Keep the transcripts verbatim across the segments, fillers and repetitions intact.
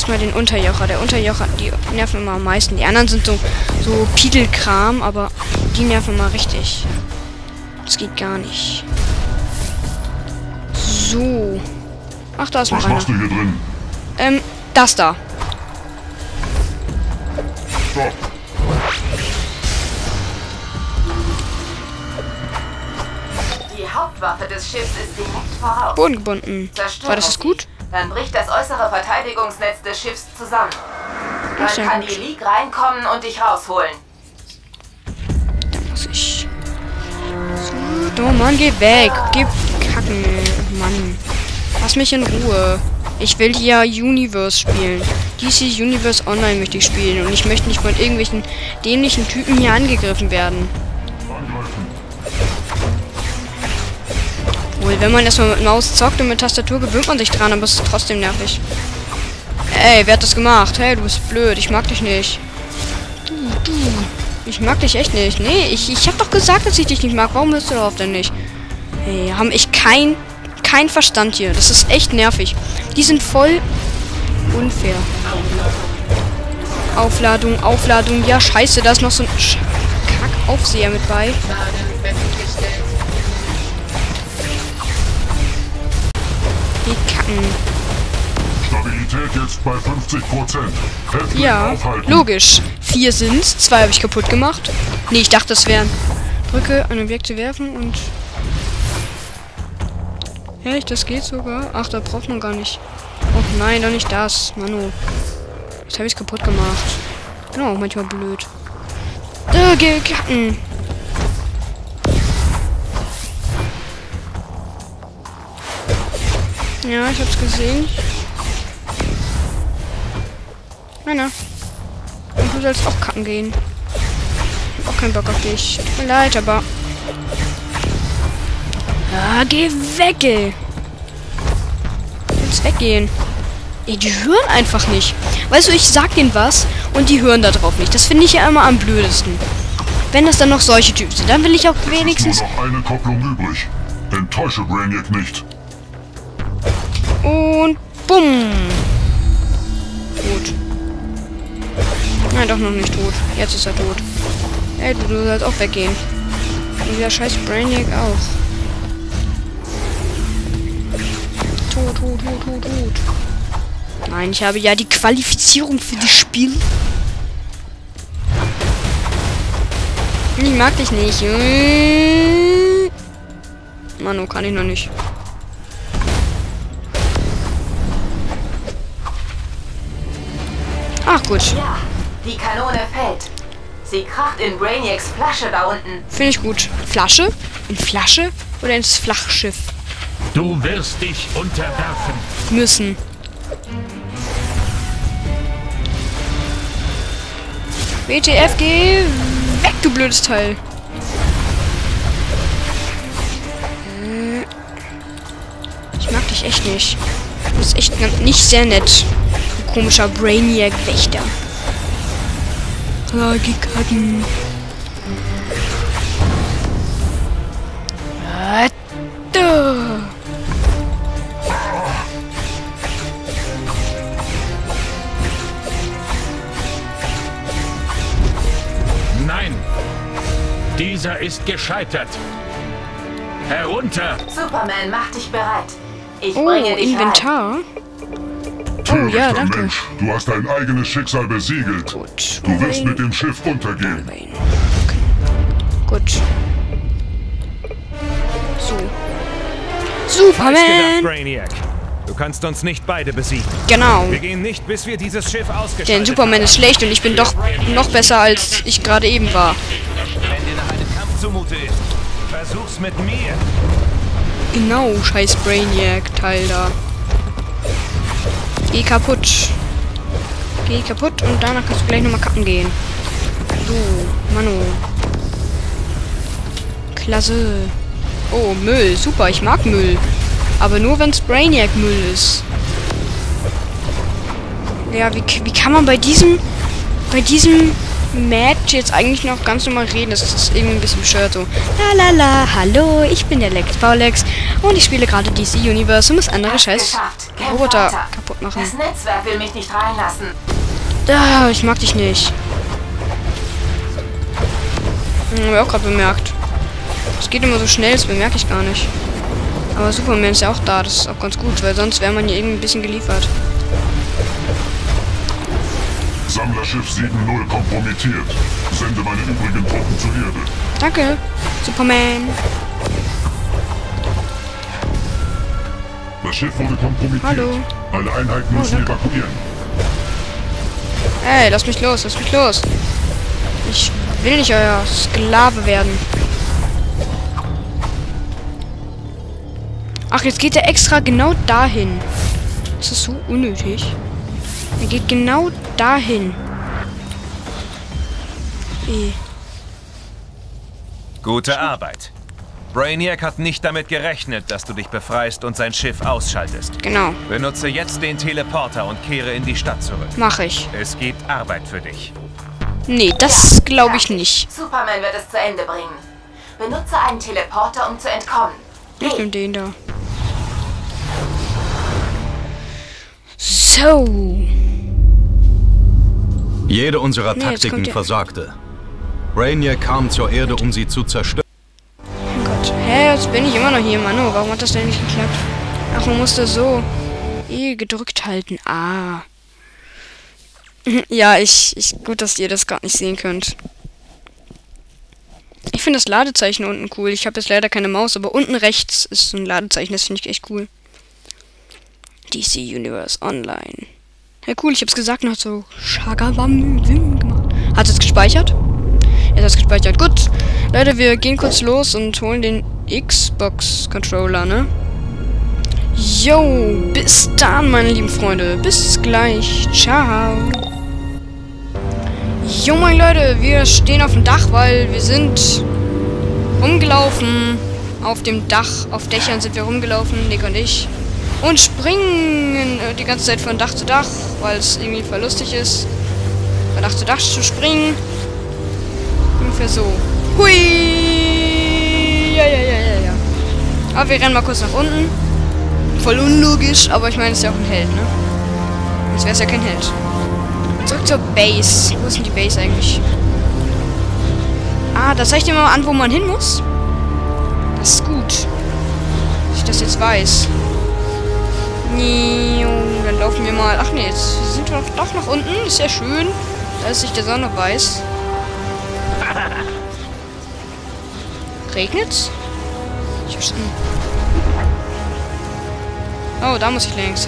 erstmal den Unterjocher. Der Unterjocher, die nerven immer am meisten. Die anderen sind so, so Piedelkram, aber die nerven immer richtig. Das geht gar nicht. So. Ach, da ist noch Was einer. machst du hier drin? Ähm, das da. Stopp. Die Hauptwaffe des Schiffs ist direkt voraus. Boden gebunden. Zerstört War das das sie, gut? Dann bricht das äußere Verteidigungsnetz des Schiffs zusammen. Dann Ach, sehr kann gut. die League reinkommen und dich rausholen. Da muss ich. So, oh Mann, geh weg. Geh kacken. Mann. Lass mich in Ruhe. Ich will hier Universe spielen. D C Universe Online möchte ich spielen. Und ich möchte nicht von irgendwelchen dämlichen Typen hier angegriffen werden. Wohl, wenn man erstmal mit Maus zockt und mit Tastatur, gewöhnt man sich dran, aber es ist trotzdem nervig. Ey, wer hat das gemacht? Hey, du bist blöd. Ich mag dich nicht. Du, du. Ich mag dich echt nicht. Nee, ich, ich hab doch gesagt, dass ich dich nicht mag. Warum bist du darauf denn nicht? Hey, haben echt kein, kein Verstand hier. Das ist echt nervig. Die sind voll unfair. Aufladung, Aufladung. Ja, scheiße, da ist noch so ein Sch- Kack-Aufseher mit bei. Die kacken. Stabilität jetzt bei fünfzig Prozent. Ja, logisch. Vier sind's. Zwei habe ich kaputt gemacht. Nee, ich dachte, das wären. Drücke, ein Objekt zu werfen und... Echt, das geht sogar? Ach, da braucht man gar nicht. Oh nein, doch nicht das. Manu. Jetzt habe ich es kaputt gemacht. Genau, auch manchmal blöd. Äh, geh kacken. Ja, ich hab's gesehen. Meiner. Und du sollst auch kacken gehen. Ich hab auch keinen Bock auf dich. Tut mir leid, aber... Ah, geh weg, ey. Jetzt weggehen. Ey, die hören einfach nicht. Weißt du, ich sag denen was und die hören da drauf nicht. Das finde ich ja immer am blödesten. Wenn das dann noch solche Typen sind, dann will ich auch wenigstens... Es ist nur noch eine Kopplung übrig. Enttäusche Brainiac nicht. Und bumm. Tot. Nein, doch noch nicht tot. Jetzt ist er tot. Ey, du, du sollst auch weggehen. Und der scheiß Brainiac auch. Tot, tot, tot, tot, tot. Nein, ich habe ja die Qualifizierung für das Spiel. Ich mag dich nicht. Manu, kann ich noch nicht. Ach gut. Ja, die Kanone fällt. Sie kracht in Brainiacs Flasche da unten. Finde ich gut. Flasche? In Flasche? Oder ins Flachschiff? Du wirst dich unterwerfen. Müssen. W T F, geh weg, du blödes Teil. Äh, Ich mag dich echt nicht. Du bist echt ganz- nicht sehr nett. Du komischer Brainiac-Wächter. Ah, geh kacken. Ah, da. Nein. Dieser ist gescheitert. Herunter. Superman, mach dich bereit. Ich Oh, bringe dich rein. Inventar. Oh, ja, Törichter danke. Mensch, du hast dein eigenes Schicksal besiegelt. Gut. Du wirst mit dem Schiff untergehen. Okay. Gut. So. Falsch gedacht, Superman! Brainiac. Du kannst uns nicht beide besiegen. Genau. Wir gehen nicht, bis wir dieses Schiff ausgeschaltet Denn Superman haben. ist schlecht und ich bin doch noch besser, als ich gerade eben war. Wenn dir nach einem Kampf zumute ist, versuch's mit mir. Genau, scheiß Brainiac-Teil da. Geh kaputt. Geh kaputt und danach kannst du gleich nochmal kacken gehen. So, Manu. Klasse. Oh, Müll. Super, ich mag Müll. Aber nur, wenn's Brainiac-Müll ist. Ja, wie, wie kann man bei diesem... Bei diesem Matt jetzt eigentlich noch ganz normal reden. Das ist irgendwie ein bisschen bescheuert so. La la la, hallo, ich bin der Lex Paulex und ich spiele gerade D C Universe und muss andere scheiß Roboter kaputt machen. Das Netzwerk will mich nicht reinlassen. Ah, ich mag dich nicht. Hm, hab ich auch gerade bemerkt. Es geht immer so schnell, das bemerke ich gar nicht. Aber Superman ist ja auch da, das ist auch ganz gut, weil sonst wäre man hier irgendwie ein bisschen geliefert. Sammlerschiff sieben null kompromittiert. Sende meine übrigen Truppen zur Erde. Danke, Superman. Das Schiff wurde kompromittiert. Hallo. Alle Einheiten müssen danke. evakuieren. Ey, lass mich los, lass mich los. Ich will nicht euer Sklave werden. Ach, jetzt geht er extra genau dahin. Das ist so unnötig. Er geht genau dahin. Eh. Gute Arbeit. Brainiac hat nicht damit gerechnet, dass du dich befreist und sein Schiff ausschaltest. Genau, Benutze jetzt den Teleporter und kehre in die Stadt zurück. mach ich. Es gibt Arbeit für dich. Nee, das glaube ich nicht. Superman wird es zu Ende bringen. Benutze einen Teleporter, um zu entkommen. Ich nehm den da. So. Jede unserer Nee, jetzt kommt Taktiken der- versagte. Brainiac kam zur Erde, um sie zu zerstören. Oh Gott. Hä, jetzt bin ich immer noch hier, Mann. Oh, warum hat das denn nicht geklappt? Ach, man musste so E gedrückt halten. Ah. Ja, ich, ich... Gut, dass ihr das gerade nicht sehen könnt. Ich finde das Ladezeichen unten cool. Ich habe jetzt leider keine Maus, aber unten rechts ist so ein Ladezeichen. Das finde ich echt cool. D C Universe Online. Ja, cool. Ich hab's gesagt und hat so Shagabam gemacht. Hat es gespeichert? Jetzt hat es gespeichert. Gut. Leute, wir gehen kurz los und holen den Xbox-Controller, ne? Yo, bis dann, meine lieben Freunde. Bis gleich. Ciao. Jo, meine Leute, wir stehen auf dem Dach, weil wir sind rumgelaufen. Auf dem Dach, auf Dächern sind wir rumgelaufen, Nick und ich. Und springen äh, die ganze Zeit von Dach zu Dach, weil es irgendwie voll lustig ist, von Dach zu Dach zu springen. Ungefähr so. Hui! Ja, ja, ja, ja, ja. Aber wir rennen mal kurz nach unten. Voll unlogisch, aber ich meine, es ist ja auch ein Held, ne? Sonst wäre es ja kein Held. Zurück zur Base. Wo ist denn die Base eigentlich? Ah, das zeigt dir mal an, wo man hin muss. Das ist gut. Dass ich das jetzt weiß. Dann laufen wir mal. Ach nee, jetzt sind wir doch nach unten. Ist ja schön. Da ist sich der Sonne weiß. Regnet's? Ich hab's. Oh, da muss ich längs.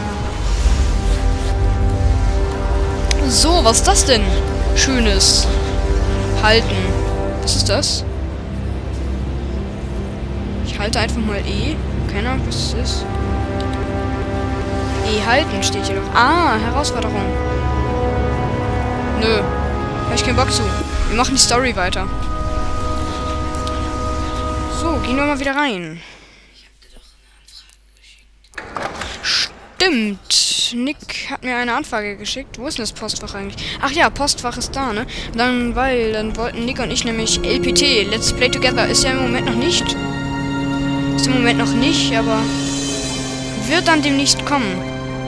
So, was ist das denn? Schönes. Halten. Was ist das? Ich halte einfach mal E. Keine Ahnung, was es ist. E halten steht hier doch. Ah, Herausforderung. Nö. Hab ich keinen Bock zu. Wir machen die Story weiter. So, gehen wir mal wieder rein. Stimmt. Nick hat mir eine Anfrage geschickt. Wo ist denn das Postfach eigentlich? Ach ja, Postfach ist da, ne? Dann, weil, dann wollten Nick und ich nämlich L P T, Let's Play Together. Ist ja im Moment noch nicht. Ist im Moment noch nicht, aber wird dann demnächst kommen.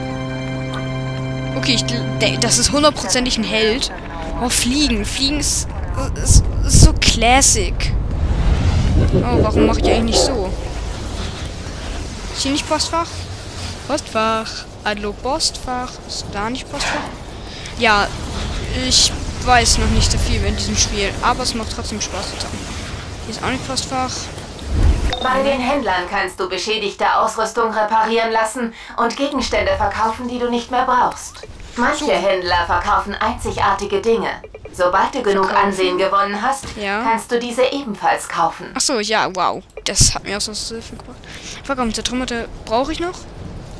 Okay, ich, das ist hundertprozentig ein Held. Oh, Fliegen. Fliegen ist, ist, ist so classic. Oh, warum mache ich eigentlich nicht so? Ist hier nicht Postfach? Postfach. Hallo, Postfach. Ist da nicht Postfach? Ja, ich weiß noch nicht so viel in diesem Spiel, aber es macht trotzdem Spaß zu zocken. Hier ist auch nicht Postfach. Bei den Händlern kannst du beschädigte Ausrüstung reparieren lassen und Gegenstände verkaufen, die du nicht mehr brauchst. Manche so. Händler verkaufen einzigartige Dinge. Sobald du genug verkaufen. Ansehen gewonnen hast, ja. kannst du diese ebenfalls kaufen. Achso, ja, wow. Das hat mir auch so Hilfe gebracht. Verkaufen, Zertrümmerte brauche ich noch.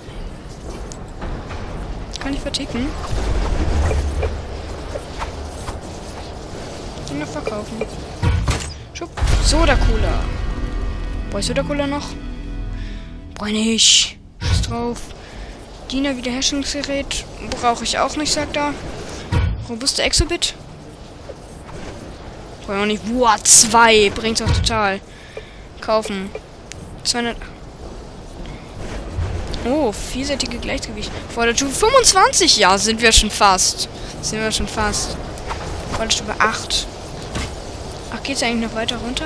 Kann ich verticken? Den noch verkaufen. Schupp. Soda-Cola. Brauche ich Soda-Cola noch? Brauche ich nicht. Schuss drauf. Diener Wiederherstellungsgerät brauche ich auch nicht, sagt er. Robuste Exobit. Brauche ich auch nicht. Boah, zwei. Bringt's auch total. Kaufen. zweihundert. Oh, vielseitige Gleichgewicht. Vorderstufe fünfundzwanzig. Ja, sind wir schon fast. Sind wir schon fast. Vorderstufe acht. Ach, geht's eigentlich noch weiter runter?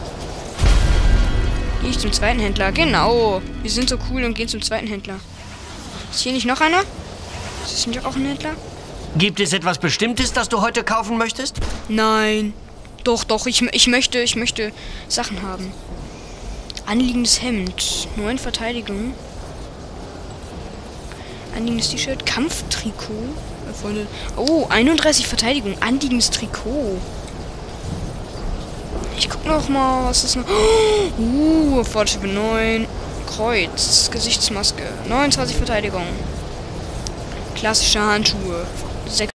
Gehe ich zum zweiten Händler. Genau. Wir sind so cool und gehen zum zweiten Händler. Ist hier nicht noch einer? Ist das nicht auch ein Händler? Gibt es etwas Bestimmtes, das du heute kaufen möchtest? Nein. Doch, doch. Ich, ich möchte, ich möchte Sachen haben. Anliegendes Hemd. neun Verteidigung. Anliegendes T-Shirt. Kampftrikot. Äh, Freunde. Oh, einunddreißig Verteidigung. Anliegendes Trikot. Ich guck noch mal, was ist noch. Uh, Fortschritt neun. Kreuz. Gesichtsmaske. neunundzwanzig Verteidigung. Klassische Handschuhe.